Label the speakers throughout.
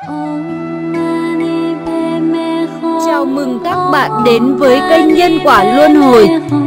Speaker 1: Chào mừng các bạn đến với kênh Nhân Quả Luân Hồi.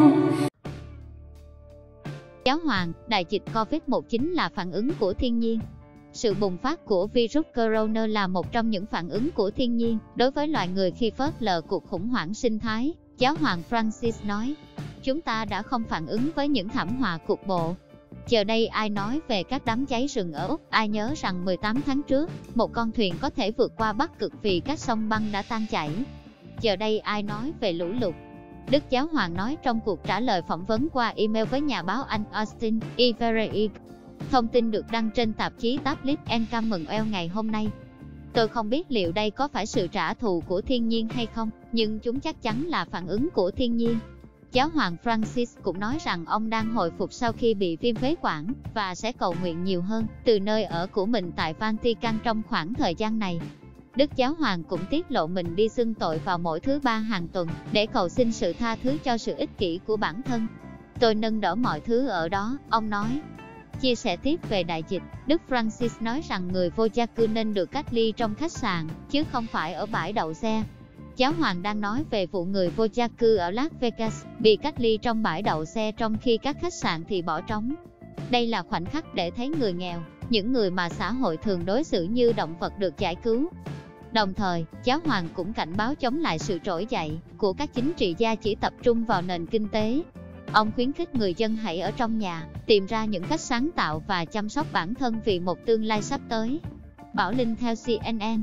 Speaker 2: Giáo hoàng, đại dịch Covid-19 là phản ứng của thiên nhiên. Sự bùng phát của virus corona là một trong những phản ứng của thiên nhiên đối với loài người khi phớt lờ cuộc khủng hoảng sinh thái. Giáo hoàng Francis nói, chúng ta đã không phản ứng với những thảm họa cục bộ. Giờ đây ai nói về các đám cháy rừng ở Úc, ai nhớ rằng 18 tháng trước, một con thuyền có thể vượt qua Bắc Cực vì các sông băng đã tan chảy. Giờ đây ai nói về lũ lụt. Đức Giáo hoàng nói trong cuộc trả lời phỏng vấn qua email với nhà báo Anh Austin Everett. Thông tin được đăng trên tạp chí Tablet and Commonwealth ngày hôm nay. Tôi không biết liệu đây có phải sự trả thù của thiên nhiên hay không, nhưng chúng chắc chắn là phản ứng của thiên nhiên. Giáo hoàng Francis cũng nói rằng ông đang hồi phục sau khi bị viêm phế quản và sẽ cầu nguyện nhiều hơn từ nơi ở của mình tại Vatican trong khoảng thời gian này. Đức Giáo hoàng cũng tiết lộ mình đi xưng tội vào mỗi thứ ba hàng tuần để cầu xin sự tha thứ cho sự ích kỷ của bản thân. Tôi nâng đỡ mọi thứ ở đó, ông nói. Chia sẻ tiếp về đại dịch, Đức Francis nói rằng người vô gia cư nên được cách ly trong khách sạn, chứ không phải ở bãi đậu xe. Giáo hoàng đang nói về vụ người vô gia cư ở Las Vegas bị cách ly trong bãi đậu xe trong khi các khách sạn thì bỏ trống. Đây là khoảnh khắc để thấy người nghèo, những người mà xã hội thường đối xử như động vật được giải cứu. Đồng thời, giáo hoàng cũng cảnh báo chống lại sự trỗi dậy của các chính trị gia chỉ tập trung vào nền kinh tế. Ông khuyến khích người dân hãy ở trong nhà, tìm ra những cách sáng tạo và chăm sóc bản thân vì một tương lai sắp tới. Bảo Linh theo CNN.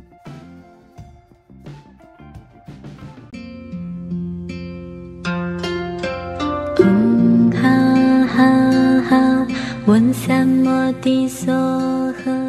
Speaker 3: ha ha ha, 问三摩地梭诃。